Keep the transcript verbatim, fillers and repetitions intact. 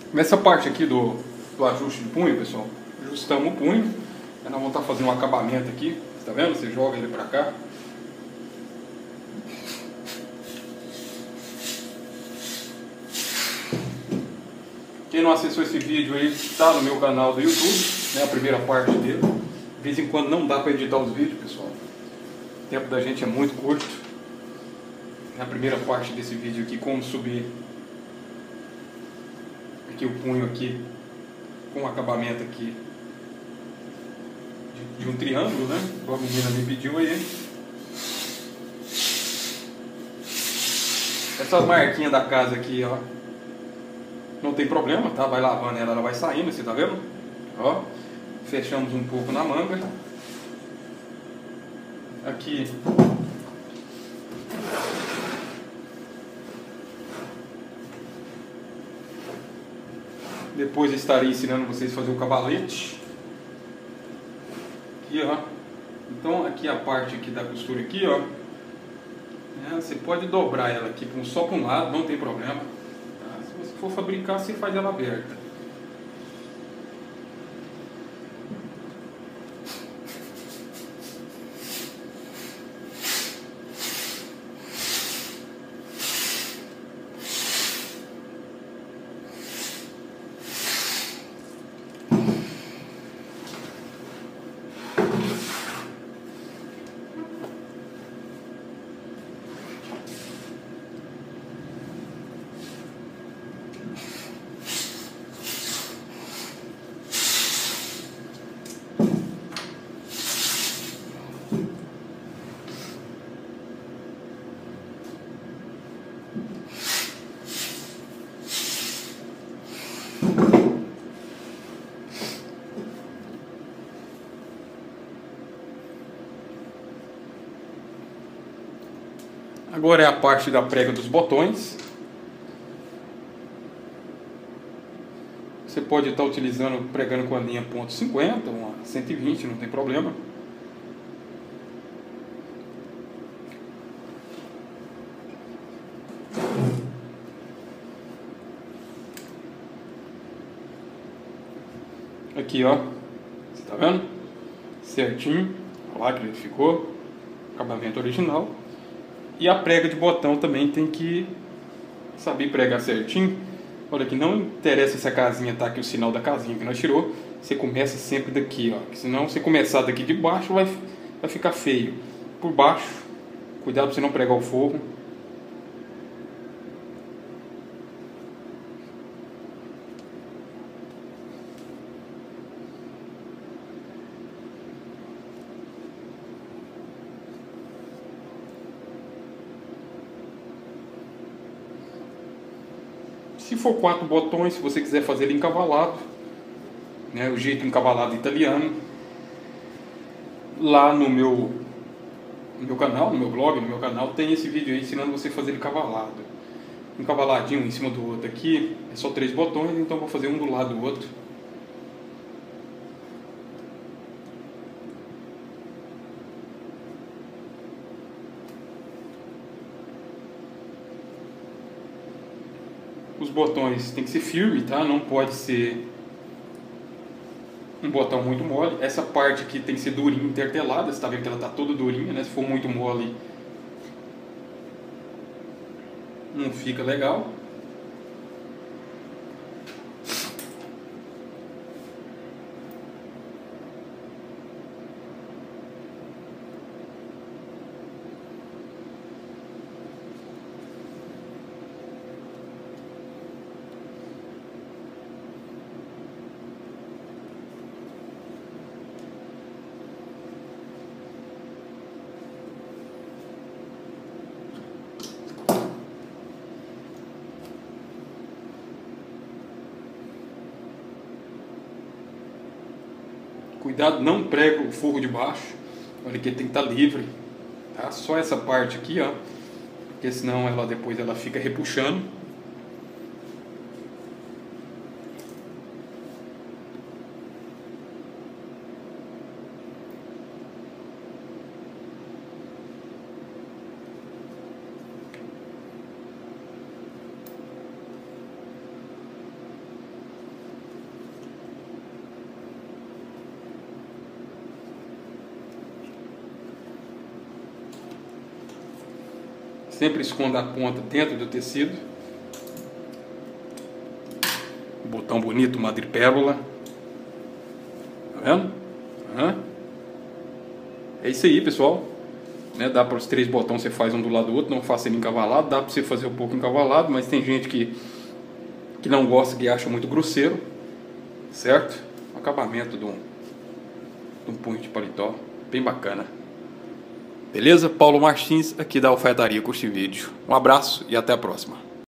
Nessa parte aqui do, do ajuste de punho, pessoal, ajustamos o punho. Aí nós vamos estar fazendo um acabamento aqui. Tá vendo? Você joga ele pra cá. Quem não acessou esse vídeo aí, tá no meu canal do YouTube, né, a primeira parte dele. De vez em quando não dá para editar os vídeos, pessoal. O tempo da gente é muito curto. Na primeira parte desse vídeo aqui, como subir aqui o punho aqui, com o acabamento aqui de, de um triângulo, né? Como a menina me pediu aí. Essas marquinhas da casa aqui, ó, não tem problema, tá? Vai lavando ela, ela vai saindo, você tá vendo? Ó, fechamos um pouco na manga. Aqui depois estarei ensinando vocês a fazer o cavalete. Aqui, ó. Então aqui a parte aqui da costura aqui, ó, é, você pode dobrar ela aqui só para um lado, não tem problema, tá? Se você for fabricar, você faz ela aberta. Agora é a parte da prega dos botões. Você pode estar utilizando, pregando com a linha ponto cinquenta, uma cento e vinte, não tem problema. Aqui, ó, você tá vendo? Certinho, olha lá que ele ficou, acabamento original. E a prega de botão também tem que saber pregar certinho. Olha aqui, não interessa se a casinha tá aqui, o sinal da casinha que nós tirou. Você começa sempre daqui, ó. Senão, se começar daqui de baixo, vai, vai ficar feio. Por baixo, cuidado para você não pregar o forro. Se for quatro botões, se você quiser fazer ele encavalado, né, o jeito encavalado italiano, lá no meu, no meu canal, no meu blog, no meu canal, tem esse vídeo aí ensinando você a fazer ele encavalado. Encavaladinho em cima do outro aqui, é só três botões, então eu vou fazer um do lado do outro. Os botões tem que ser firme, tá? Não pode ser um botão muito mole. Essa parte aqui tem que ser durinha, intertelada. Você tá vendo que ela tá toda durinha, né? Se for muito mole, não fica legal. Cuidado, não prega o forro de baixo. Olha aqui, tem que estar livre, tá? Só essa parte aqui, ó, porque senão ela depois ela fica repuxando. Sempre esconda a ponta dentro do tecido. Botão bonito, madrepérola. Tá vendo? Uhum. É isso aí, pessoal. Né, dá para os três botões, você faz um do lado do outro, não faça ele encavalado. Dá para você fazer um pouco encavalado, mas tem gente que, que não gosta, que acha muito grosseiro. Certo? O acabamento de um, de um punho de paletó, bem bacana. Beleza? Paulo Martins aqui da Alfaiataria Curte Vídeo. Um abraço e até a próxima.